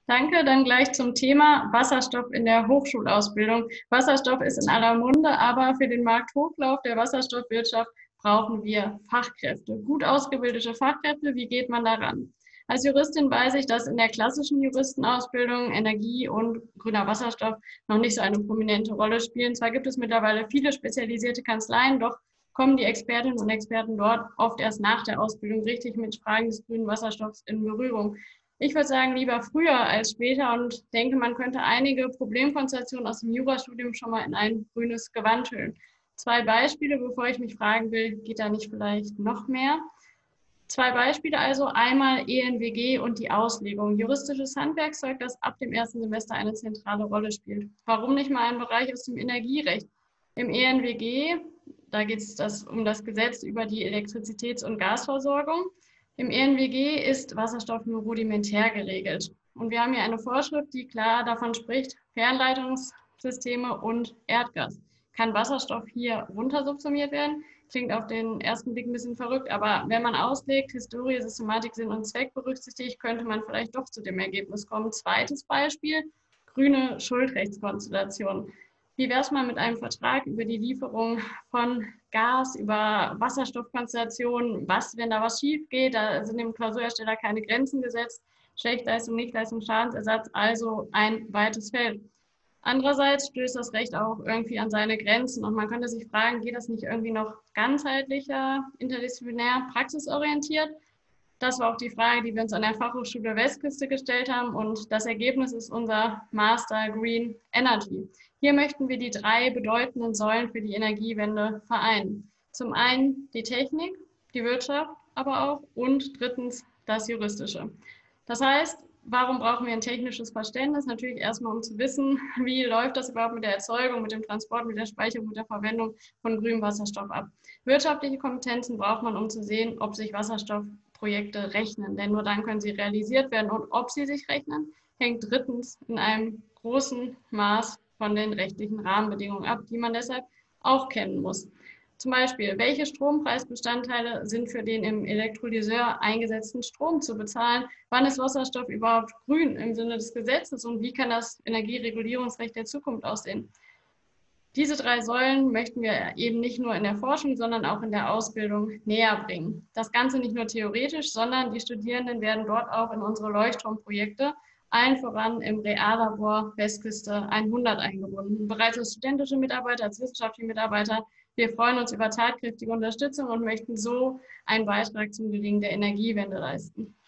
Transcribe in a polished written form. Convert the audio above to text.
Danke, dann gleich zum Thema Wasserstoff in der Hochschulausbildung. Wasserstoff ist in aller Munde, aber für den Markthochlauf der Wasserstoffwirtschaft brauchen wir Fachkräfte, gut ausgebildete Fachkräfte. Wie geht man daran? Als Juristin weiß ich, dass in der klassischen Juristenausbildung Energie und grüner Wasserstoff noch nicht so eine prominente Rolle spielen. Zwar gibt es mittlerweile viele spezialisierte Kanzleien, doch kommen die Expertinnen und Experten dort oft erst nach der Ausbildung richtig mit Fragen des grünen Wasserstoffs in Berührung. Ich würde sagen, lieber früher als später und denke, man könnte einige Problemkonstellationen aus dem Jurastudium schon mal in ein grünes Gewand hüllen. Zwei Beispiele, bevor ich mich fragen will, geht da nicht vielleicht noch mehr? Zwei Beispiele also, einmal ENWG und die Auslegung. Juristisches Handwerkszeug, das ab dem ersten Semester eine zentrale Rolle spielt. Warum nicht mal ein Bereich aus dem Energierecht? Im ENWG, da geht es um das Gesetz über die Elektrizitäts- und Gasversorgung. Im ENWG ist Wasserstoff nur rudimentär geregelt. Und wir haben hier eine Vorschrift, die klar davon spricht, Fernleitungssysteme und Erdgas. Kann Wasserstoff hier runtersubsumiert werden? Klingt auf den ersten Blick ein bisschen verrückt, aber wenn man auslegt, Historie, Systematik, Sinn und Zweck berücksichtigt, könnte man vielleicht doch zu dem Ergebnis kommen. Zweites Beispiel, grüne Schuldrechtskonstellation. Wie wäre es mal mit einem Vertrag über die Lieferung von Gas, über Wasserstoffkonstellationen? Was, wenn da was schief geht? Da sind dem Klausurhersteller keine Grenzen gesetzt. Schlechtleistung, Nichtleistung, Schadensersatz, also ein weites Feld. Andererseits stößt das Recht auch irgendwie an seine Grenzen und man könnte sich fragen, geht das nicht irgendwie noch ganzheitlicher, interdisziplinär, praxisorientiert? Das war auch die Frage, die wir uns an der Fachhochschule Westküste gestellt haben und das Ergebnis ist unser Master Green Energy. Hier möchten wir die drei bedeutenden Säulen für die Energiewende vereinen. Zum einen die Technik, die Wirtschaft aber auch und drittens das Juristische. Das heißt, warum brauchen wir ein technisches Verständnis? Natürlich erstmal, um zu wissen, wie läuft das überhaupt mit der Erzeugung, mit dem Transport, mit der Speicherung, mit der Verwendung von grünem Wasserstoff ab. Wirtschaftliche Kompetenzen braucht man, um zu sehen, ob sich Wasserstoffprojekte rechnen. Denn nur dann können sie realisiert werden. Und ob sie sich rechnen, hängt drittens in einem großen Maß von den rechtlichen Rahmenbedingungen ab, die man deshalb auch kennen muss. Zum Beispiel, welche Strompreisbestandteile sind für den im Elektrolyseur eingesetzten Strom zu bezahlen? Wann ist Wasserstoff überhaupt grün im Sinne des Gesetzes und wie kann das Energieregulierungsrecht der Zukunft aussehen? Diese drei Säulen möchten wir eben nicht nur in der Forschung, sondern auch in der Ausbildung näher bringen. Das Ganze nicht nur theoretisch, sondern die Studierenden werden dort auch in unsere Leuchtturmprojekte, allen voran im Reallabor Westküste 100 eingebunden. Bereits als studentische Mitarbeiter, als wissenschaftliche Mitarbeiter. Wir freuen uns über tatkräftige Unterstützung und möchten so einen Beitrag zum Gelingen der Energiewende leisten.